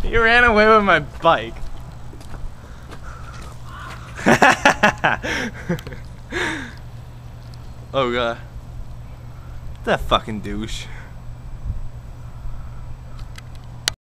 He ran away with my bike. Oh god. That fucking douche.